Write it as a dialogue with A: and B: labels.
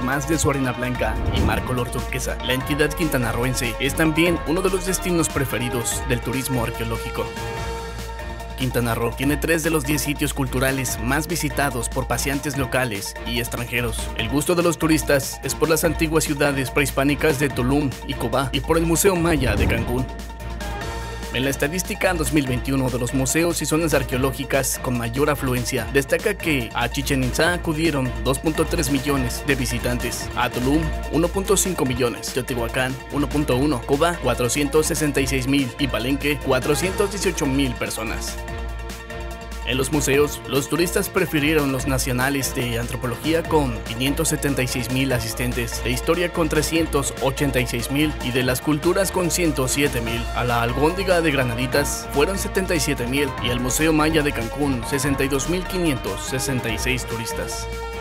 A: además de su arena blanca y mar color turquesa, la entidad quintanarroense es también uno de los destinos preferidos del turismo arqueológico. Quintana Roo tiene 3 de los 10 sitios culturales más visitados por paseantes locales y extranjeros. El gusto de los turistas es por las antiguas ciudades prehispánicas de Tulum y Cobá y por el Museo Maya de Cancún. En la estadística 2021 de los museos y zonas arqueológicas con mayor afluencia, destaca que a Chichén Itzá acudieron 2.3 millones de visitantes, a Tulum 1.5 millones, Teotihuacán 1.1, Cobá 466,000 y Palenque 418,000 personas. En los museos, los turistas prefirieron los nacionales de antropología con 576,000 asistentes, de historia con 386,000 y de las culturas con 107,000. A la Alhóndiga de Granaditas fueron 77,000 y al Museo Maya de Cancún 62,566 turistas.